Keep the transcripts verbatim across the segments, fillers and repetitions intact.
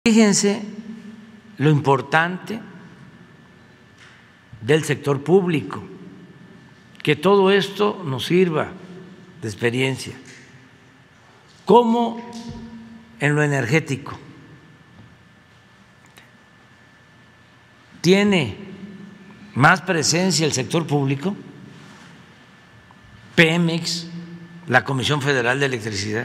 Fíjense lo importante del sector público, que todo esto nos sirva de experiencia, como en lo energético. Tiene más presencia el sector público, Pemex, la Comisión Federal de Electricidad,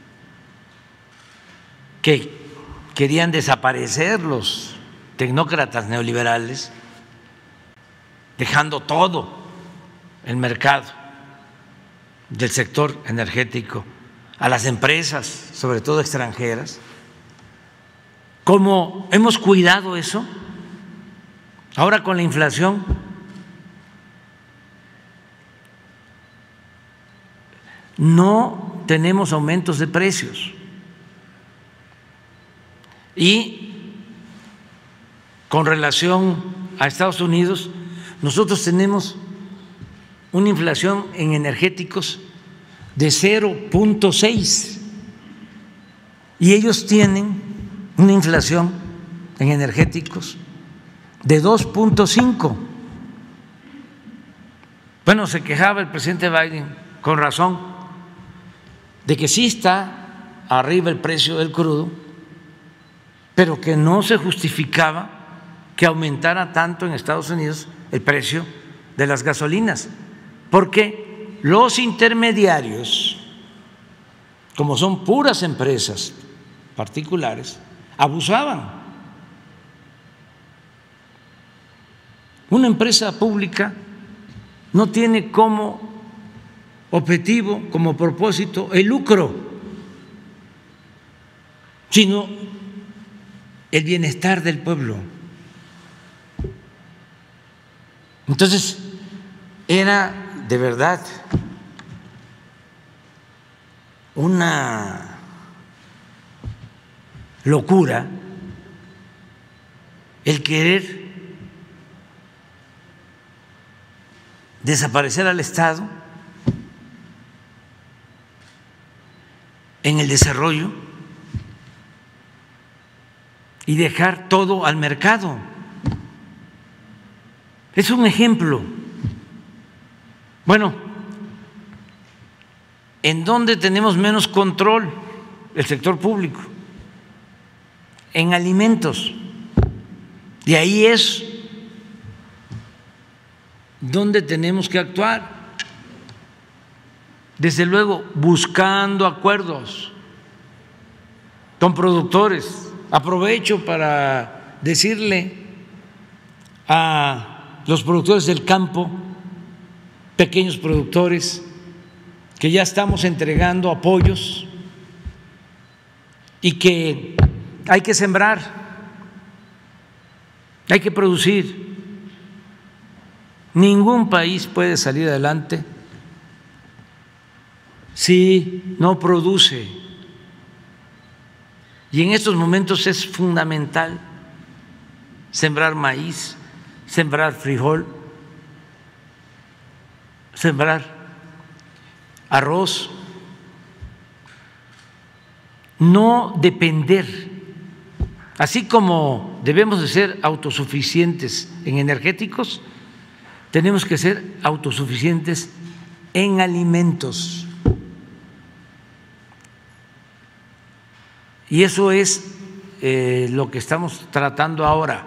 que querían desaparecer los tecnócratas neoliberales, dejando todo el mercado del sector energético a las empresas, sobre todo extranjeras. ¿Cómo hemos cuidado eso? Ahora con la inflación, no tenemos aumentos de precios. Y con relación a Estados Unidos, nosotros tenemos una inflación en energéticos de cero punto seis y ellos tienen una inflación en energéticos de dos punto cinco. Bueno, se quejaba el presidente Biden, con razón, de que sí está arriba el precio del crudo, pero que no se justificaba que aumentara tanto en Estados Unidos el precio de las gasolinas, porque los intermediarios, como son puras empresas particulares, abusaban. Una empresa pública no tiene como objetivo, como propósito, el lucro, sino el bienestar del pueblo. Entonces, era de verdad una locura el querer desaparecer al Estado en el desarrollo y dejar todo al mercado. Es un ejemplo. Bueno, ¿en dónde tenemos menos control el sector público? En alimentos. Y ahí es donde tenemos que actuar. Desde luego, buscando acuerdos con productores. Aprovecho para decirle a los productores del campo, pequeños productores, que ya estamos entregando apoyos y que hay que sembrar, hay que producir. Ningún país puede salir adelante si no produce. Y en estos momentos es fundamental sembrar maíz, sembrar frijol, sembrar arroz, no depender, así como debemos de ser autosuficientes en energéticos, tenemos que ser autosuficientes en alimentos. Y eso es eh, lo que estamos tratando ahora,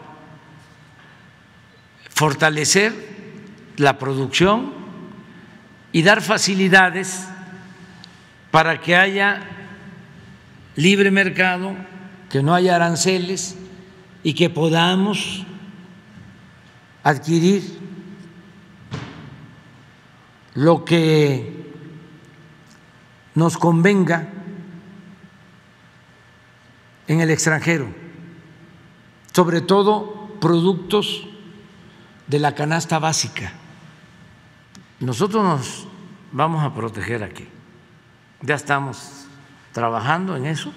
fortalecer la producción y dar facilidades para que haya libre mercado, que no haya aranceles y que podamos adquirir lo que nos convenga en el extranjero, sobre todo productos de la canasta básica. Nosotros nos vamos a proteger aquí, ya estamos trabajando en eso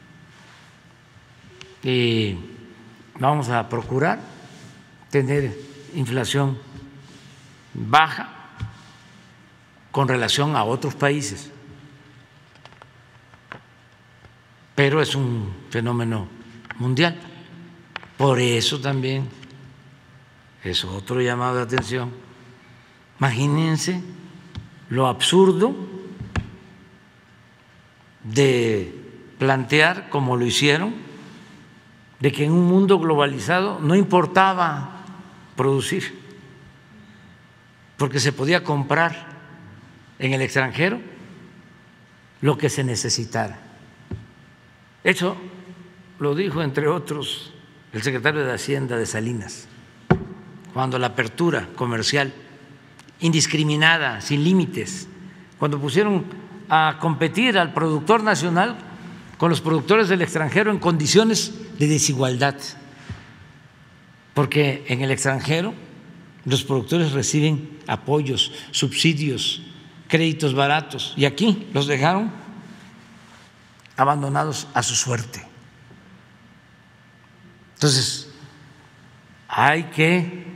y vamos a procurar tener inflación baja con relación a otros países. Pero es un fenómeno mundial. Por eso también es otro llamado de atención. Imagínense lo absurdo de plantear, como lo hicieron, de que en un mundo globalizado no importaba producir, porque se podía comprar en el extranjero lo que se necesitara. Eso lo dijo, entre otros, el secretario de Hacienda de Salinas, cuando la apertura comercial indiscriminada, sin límites, cuando pusieron a competir al productor nacional con los productores del extranjero en condiciones de desigualdad, porque en el extranjero los productores reciben apoyos, subsidios, créditos baratos, y aquí los dejaron abandonados a su suerte. Entonces, hay que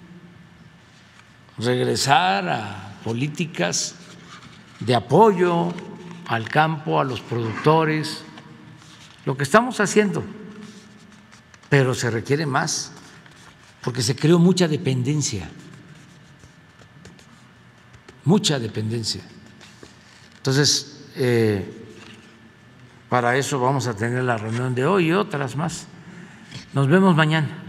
regresar a políticas de apoyo al campo, a los productores, lo que estamos haciendo, pero se requiere más, porque se creó mucha dependencia, mucha dependencia. Entonces, eh, para eso vamos a tener la reunión de hoy y otras más. Nos vemos mañana.